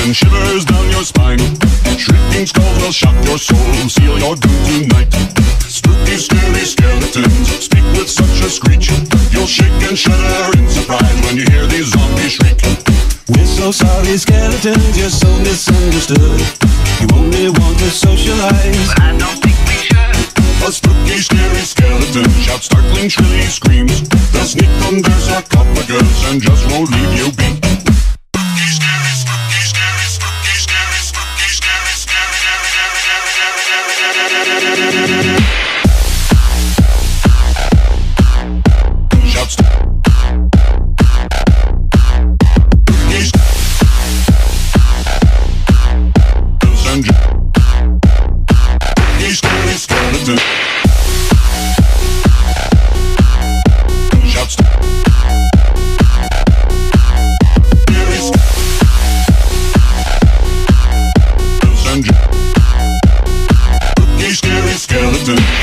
send shivers down your spine. Shrieking skulls will shock your soul, seal your doom tonight. Spooky, scary skeletons speak with such a screech. You'll shake and shudder in surprise when you hear these zombies shriek. We're so sorry, skeletons, you're so misunderstood. You only want to socialize, but I don't think we should. A spooky, scary skeleton shouts startling, shrilly screams. They'll sneak under sarcophagus and just won't leave you be. Spooky, scary, spooky, scary, spooky, scary, spooky, scary, scary, shouts. Scary skeleton shouts. Scary skeleton.